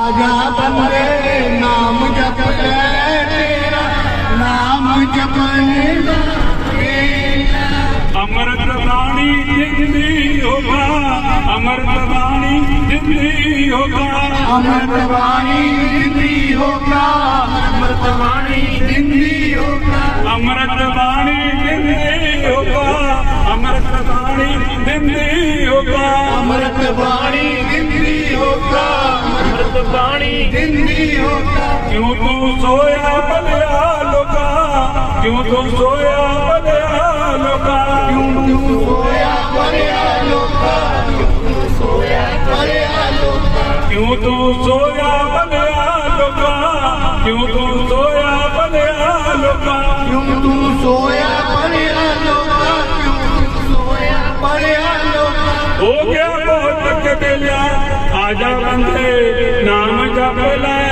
आजा बंदे नाम जप ले तेरा नाम जप ले अमृत बाणी जिंदी होगा अमृत बाणी जिंदी होगा अमृत वाणी जिंदी होगा अमृत वाणी जिंदी होगा अमृत बाणी जिंदी होगा अमृत बाणी जिंदी होगा अमृत वाणी जिंदी होगा अमृत वाणी जिंदी होगा क्यों तू सोया बलिया लोका क्यों तू सोया बलिया लोका क्यों तू सोया बलिया लोका क्यों तू सोया बलिया लोका क्यों तू सोया बलिया लोका क्यों तू सोया बलिया लोका क्यों तू सोया बलिया लोका क्यों तू सोया बलिया लोका हो गया बहुत के बेलिया आजा बंदे नाम जप ले